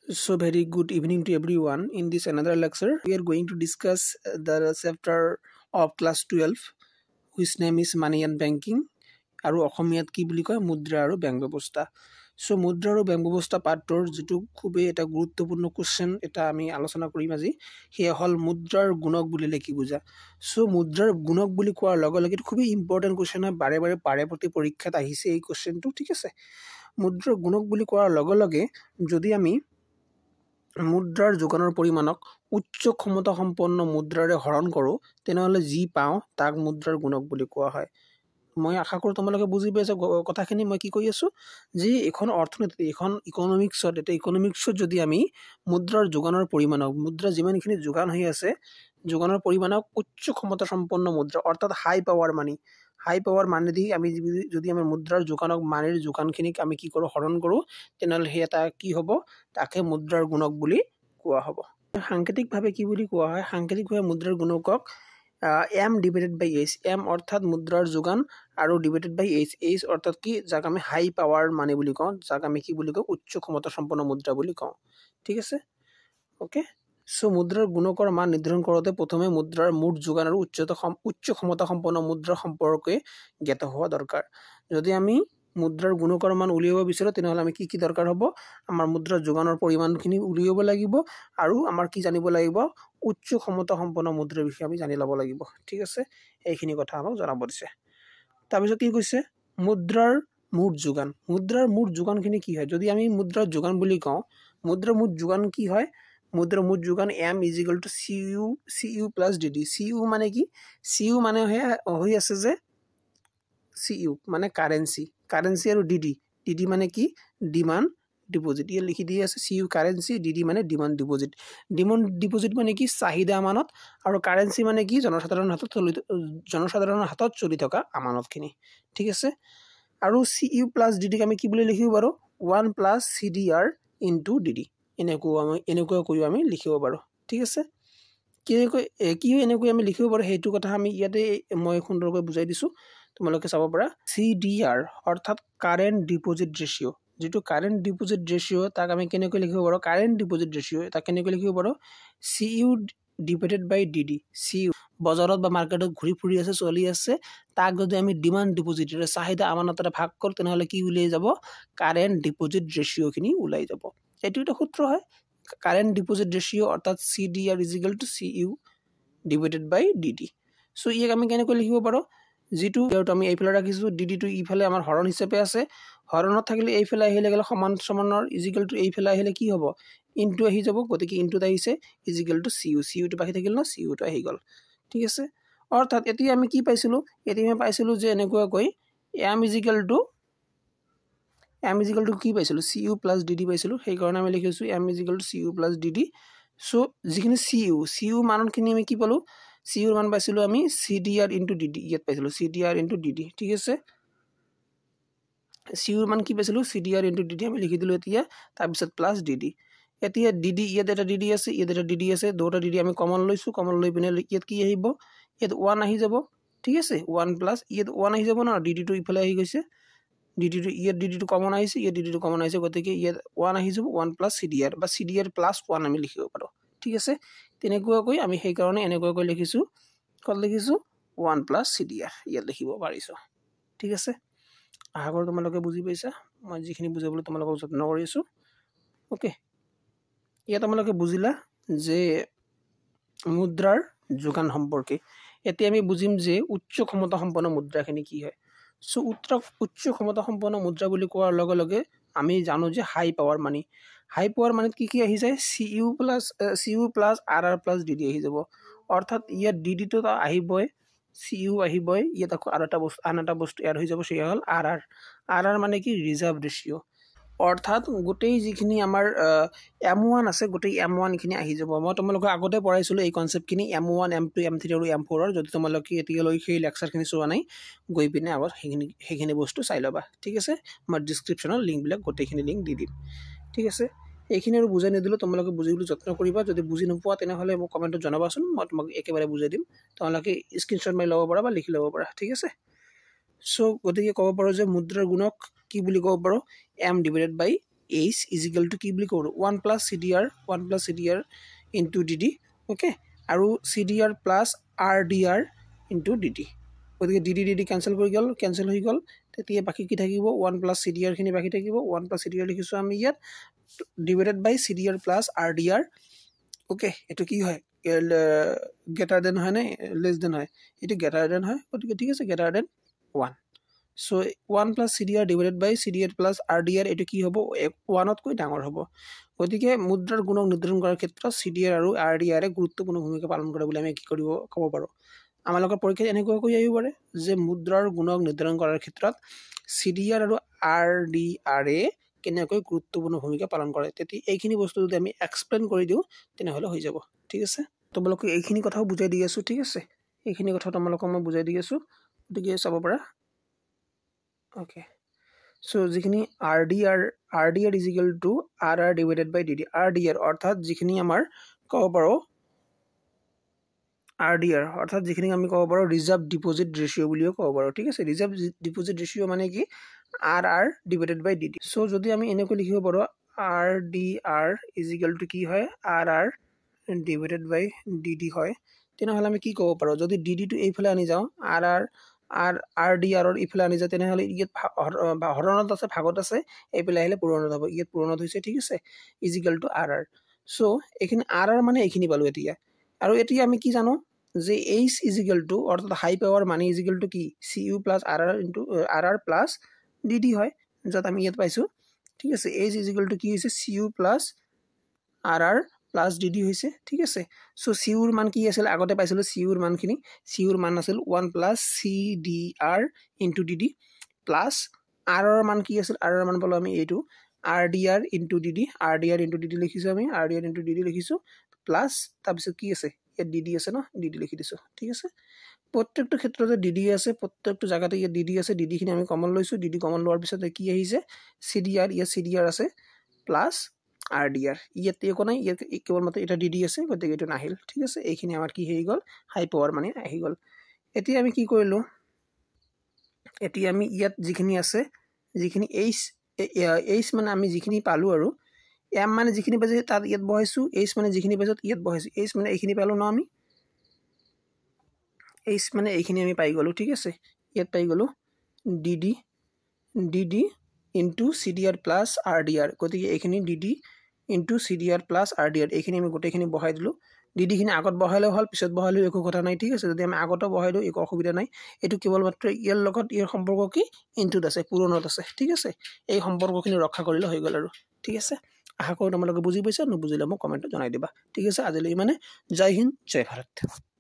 So very good evening to everyone. In this another lecture, we are going to discuss the chapter of class 12, which name is Money and Banking. আৰু অসমীয়াত কি বুলি কয় মুদ্ৰা আৰু bank ব্যৱস্থা so মুদ্ৰা আৰু বেংক ব্যৱস্থা পাঠৰ যেটো খুবেই এটা গুৰুত্বপূৰ্ণ কোশ্চেন এটা আমি আলোচনা কৰিম আজি হেয়া হল মুদ্ৰাৰ গুণক বুলিলে কি বুজা সো মুদ্ৰাৰ গুণক বুলি কোৱাৰ লগে লগে খুবেই ইম্পৰ্টেন্ট কোশ্চেন হয় বাৰে বাৰে প্ৰতি পৰীক্ষাত আহিছে এই কোশ্চেনটো ঠিক আছে মুদ্ৰাৰ গুণক বুলি কোৱাৰ লগে লগে যদি আমি মুদ্ৰাৰ যোগানৰ পৰিমাণক উচ্চ ক্ষমতা সম্পন্ন মুদ্ৰাৰে হৰণ কৰো তেনেহলে যি পাও তাক মুদ্ৰাৰ গুণক বুলি কোৱা হয় মই আশা কৰো তোমালোকে বুজি পাইছা কথাখিনি মই কি কৈ আছো যে এখন অৰ্থনীতি এখন ইকোনমিক্সত এটা ইকোনমিক্সত যদি আমি মুদ্ৰাৰ যোগানৰ পৰিমাণক মুদ্ৰা যিমানখিনি যোগান হৈ আছে যোগানৰ পৰিমাণক উচ্চ ক্ষমতা সম্পন্ন মুদ্ৰা অৰ্থাৎ হাই পাৱাৰ মানে দি আমি যদি আমাৰ মুদ্ৰাৰ যোগানক মানিৰ যোগানখিনিক আমি কি কৰো হৰণ কৰো তেনেহলে হে এটা কি হ'ব তাকে মুদ্ৰাৰ গুণক বুলি কোৱা হ'ব সাংকেতিকভাৱে কি বুলি কোৱা হয় সাংকেতিকভাৱে মুদ্ৰাৰ গুণকক m divided by h m অর্থাৎ মুদ্রার যোগান আৰু divided by h অর্থাৎ কি যাক আমি হাই পাওয়ার মানে বুলি কওঁ যাক আমি কি বুলি কওঁ উচ্চ ক্ষমতা সম্পন্ন মুদ্রা বুলি কওঁ ঠিক আছে ওকে সো মুদ্রাৰ গুণকৰ মান নিৰ্ধাৰণ কৰোতে প্ৰথমে মুদ্ৰাৰ মুঠ যোগান আৰু উচ্চ ক্ষমতা সম্পন্ন মুদ্ৰা সম্পৰ্কে জ্ঞাত হোৱা দৰকাৰ যদি আমি মুদ্ৰাৰ গুণকৰ মান উলিয়াব বিচাৰো তেনেহলে আমি কি দৰকাৰ হ'ব আমাৰ মুদ্ৰাৰ যোগানৰ পৰিমাণখিনি উলিয়াব লাগিব আৰু আমাৰ কি জানিব লাগিব উচ্চ ক্ষমতা সম্পন্ন মুদ্ৰাৰ বিষয়ে আমি জানি লব লাগিব ঠিক আছে এইখিনি কথা আমাক জনাব দিছে তাৰপিছত কি কৈছে মুদ্ৰাৰ মুঠ যোগানখিনি কি হয় যদি আমি মুদ্ৰাৰ যোগান বুলি কওঁ মুদ্ৰাৰ মুঠ যোগান কি হয় মুদ্ৰাৰ মুঠ যোগান m cu plus dd cu মানে কি cu মানে হৈ আছে যে cu মানে কারেন্সি আৰু dd মানে কি ডিমান্ড ডিপোজিট ইয়ে লিখি দিয়ে আছে cu কারেন্সি dd মানে ডিমান্ড ডিপোজিট মানে কি চাহিদা আমানত আৰু কারেন্সি মানে কি জনসাধাৰণৰ হাতত চলি থকা আমানতখিনি ঠিক আছে আৰু cu plus dd আমি কি বুলি লিখিব পাৰো 1 plus cdr into dd এনেকুৱা কৰি আমি লিখিব পাৰো ঠিক আছে কি এনেকৈ আমি লিখিব পাৰো হেতু কথা আমি ইয়াতে মই সুন্দৰকৈ বুজাই দিছো তোমালোকে চাব পাৰা cdr অৰ্থাৎ কারেন্ট ডিপোজিট ৰেশিও যেটো কারেন্ট ডিপোজিট ৰেশিও তাক আমি কেনেকৈ লিখিব পাৰো কারেন্ট ডিপোজিট ৰেশিও তাক কেনেকৈ লিখিব পাৰো cu divided by dd cu বজাৰত বা মাৰ্কেটত ঘুৰি ফুৰি আছে চলি আছে তাক যদি আমি ডিমান্ড ডিপোজিটৰ চাহিদা আমানতৰে ভাগ কৰো তেনেহলে কি উলাই যাব কারেন্ট ডিপোজিট ৰেশিও খিনি উলাই যাব এটো এটা সূত্ৰ হয় কারেন্ট ডিপোজিট ৰেশিও অৰ্থাৎ cdr cu divided by dd so ইয়াক আমি কেনেকৈ লিখিব পাৰো যেটো আমি এইফালে ৰাখিছো dd টো ইফালে আমাৰ হৰণ হিচাপে আছে হৰণত থাকিলে এইফালে আহিলে গলে সমান সমানৰ এইফালে আহিলে কি হ'ব ইনটু আহি যাব গতিকে ইনটুত আহিছে cu টো বাকি থাকিল না cu টো আহি গল ঠিক আছে অৰ্থাৎ এতিয়া আমি কি পাইছিলো যে এনেকুৱা কৈ m কি পাইছিলো cu plus dd পাইছিলো সেই কাৰণে আমি লিখিছো m cu plus dd so যিখিনি cu মানখিনি আমি কি পালো cu ৰ মান পাইছিলো আমি cdr into dd ইয়াত পাইছিলো cdr into dd ঠিক আছে cu ৰ মান কি পাইছিলো cdr into dd আমি লিখি দিলো এতিয়া তাৰ পিছত plus dd এতিয়া dd ইয়াত এটা dd আছে দুটা dd আমি কমন লৈ পিনে ইয়াত কি আহিব ইয়াত 1 আহি যাব ঠিক আছে 1 plus ইয়াত 1 আহি যাব না dd টো ইফালে আহি গৈছে dd টো কমন আহিছে গতিকে ইয়াত 1 আহি যাব 1 plus cdr বা cdr plus 1 আমি লিখিব পাৰো ঠিক আছে তেনেকুৱাকৈ আমি সেই কাৰণে এনেকুৱাকৈ লিখিছো 1 plus cdr ইয়াত লিখিব পাৰিছো ঠিক আছে আগৰ তোমালোকে বুজি পাইছা মই যিখিনি বুজাবলৈ তোমালোকক যত্ন কৰিছো ওকে ইয়াত তোমালোকে বুজিলা যে মুদ্ৰাৰ যোগান সম্পৰ্কে এতিয়া আমি বুজিম যে উচ্চ ক্ষমতা সম্পন্ন মুদ্ৰাখিনি কি হয় সো উচ্চ ক্ষমতা সম্পন্ন মুদ্ৰা বুলি কোৱাৰ লগে লগে আমি জানো যে হাই পাৱাৰ মানে কি আহি যায় cu plus rr plus dd আহি যাব অৰ্থাৎ ইয়াত dd টো আহিবই cu আহিবই ইয়াত আকৌ আনটা বস্তু এড হৈ যাব সেই হল rr মানে কি ৰিজাৰ্ভ ৰেশিও অৰ্থাৎ গোটেই যিখিনি আমাৰ m1 আছে গোটেই m1 খিনি আহি যাব মই তোমালোকক আগতে পঢ়াইছিলো এই কনসেপ্টখিনি m1 m2 m3 আৰু m4 ৰ যদি তোমালোকে এতিয়ালৈ সেই লেকচাৰখিনি চোৱা নাই গৈ পিনে আগত সেইখিনি বস্তু চাই লবা ঠিক আছে মই ডেসক্ৰিপচনৰ লিংক বিলাক গোটেইখিনি লিংক দি দিম ঠিক আছে এইখিনি আৰু বুজাই নিদিলো তোমালোকে বুজিবলৈ যত্ন কৰিবা যদি বুজি নোপোৱা তেনেহলে মোক কমেন্টত জনাবাচোন মই তোমাক একেবাৰে বুজাই দিম তোমালোকে স্ক্ৰিনশ্বট মাৰি ল'ব পাৰা বা লিখি ল'ব পাৰা ঠিক আছে সো গতিকে ক'ব পাৰো যে মুদ্ৰাৰ গুণক কি বুলি ক'ব পাৰো m divided by h is equal to কি বুলি কৰো 1 plus cdr into dd okay আৰু cdr plus rdr into dd গতিকে dd cancel কৰি গল cancel হৈ গল তেতিয়া বাকি কি থাকিব 1 plus cdr খিনি বাকি থাকিব 1 plus cdr লিখিছো আমি ইয়াত divided by cdr plus rdr okay এটো কি হয় greater than হয় না less than হয় এটো greater than হয় গতিকে ঠিক আছে greater than 1 so 1 plus cdr divided by cdr plus rdr এটো কি হ'ব 1 তকৈ ডাঙৰ হ'ব গতিকে মুদ্ৰাৰ গুণক নিৰ্ধাৰণ কৰাৰ ক্ষেত্ৰত cdr আৰু rdr এ গুৰুত্বপূৰ্ণ ভূমিকা পালন কৰে বুলি আমি কি কৰিব ক'ব পাৰো আমালোকৰ পৰীক্ষাত এনেকৈ কৈ আহিব পাৰে যে মুদ্ৰাৰ গুণক নিৰ্ধাৰণ কৰাৰ ক্ষেত্ৰত cdr আৰু rdr এ কেনেকৈ গুৰুত্বপূৰ্ণ ভূমিকা পালন কৰে তেতিয়া এইখিনি বস্তু যদি আমি এক্সপ্লেইন কৰি দিও তেনে হলে হৈ যাব ঠিক আছে তোমালোকক এইখিনি কথাও বুজাই দি আছো ঠিক আছে এইখিনি কথা তোমালোকক মই বুজাই দি আছো গতিকে চাব পাৰা okay so যিখিনি rdr is equal to rr divided by dd rdr অর্থাৎ যিখিনি আমাৰ কব পাৰো rdr অর্থাৎ যিখিনি আমি কব পাৰো ৰিজাৰ্ভ ডিপোজিট ৰেশিও বুলিও কব পাৰো ঠিক আছে ৰিজাৰ্ভ ডিপোজিট ৰেশিও মানে কি rr divided by dd so যদি আমি এনেকৈ লিখিব পাৰো rdr is equal to কি হয় rr divided by dd হয় তেনেহলে আমি কি কব পাৰো যদি dd টো এইফালে আনি যাও rr rdr ৰ ইফালে আনি যাও তেনেহলে ইয়াত হৰণত আছে ভাগত আছে এইফালে আহিলে পূৰণত হ'ব ইয়াত পূৰণত হৈছে ঠিক আছে is equal to rr so এখিনি rr মানে এখিনি পালো এতিয়া আৰু এতিয়া আমি কি জানো যে h is equal to অর্থাৎ হাই পাওয়ার মানে is equal to কি cu plus rr into rr plus dd হয় যত আমি ইয়াত পাইছো ঠিক আছে h is equal to কি হৈছে cu plus rr plus dd হৈছে ঠিক আছে সো cu ৰ মান কি আছিল আগতে পাইছিল cu ৰ মানখিনি cu ৰ মান আছিল 1 plus cdr into dd plus r ৰ মান কি আছিল r ৰ মান পালো আমি এইটো rdr into dd লিখিছো আমি rdr into dd লিখিছো প্লাস তাৰপিছত কি আছে ইয়াত dd আছে ন dd লিখি দিছো ঠিক আছে প্ৰত্যেকটো ক্ষেত্ৰতে dd আছে প্ৰত্যেকটো জায়গাতে ইয়াত dd আছে dd খিনি আমি কমন লৈছো dd কমন লোৱাৰ পিছত কি আহিছে cdr ইয়াত cdr আছে প্লাস rdr ইয়াত একো নাই ইয়াত কেৱল মাত্ৰ এটা dd আছে গতিকে এটো নাহিল ঠিক আছে এইখিনি আমাৰ কি হৈ গল হাই পাৱাৰ মানে আহি গল এতিয়া আমি কি কৰিলো এতিয়া আমি ইয়াত যিখিনি আছে যিখিনি h মানে আমি যিখিনি পালো আৰু m মানে যিখিনি পাইছে তাত ইয়াত বহাইছো h মানে যিখিনি পাইছো ইয়াত বহাইছো h মানে এইখিনি পালো ন আমি h মানে এইখিনি আমি পাই গলো ঠিক আছে ইয়াত পাই গলো dd into cdr plus rdr গতিকে এইখিনি dd into cdr plus rdr এইখিনি আমি গোটেইখিনি বহাই দিলো dd খিনি আগত বহাইলে হল পিছত বহাইলে একো কথা নাই ঠিক আছে যদি আমি আগত বহাই দিও একো অসুবিধা নাই এটো কেৱল মাত্ৰ ইয়াৰ লগত ইয়াৰ সম্পৰ্ক কি ইনটুত আছে পূৰণত আছে ঠিক আছে এই সম্পৰ্কখিনি ৰক্ষা কৰিলে হৈ গল আৰু ঠিক আছে আশা কৰো তোমালোকে বুজি পাইছা নুবুজিলে মোক কমেন্টত জনাই দিবা ঠিক আছে আজিলৈ মানে জয় হিন্দ জয় ভাৰত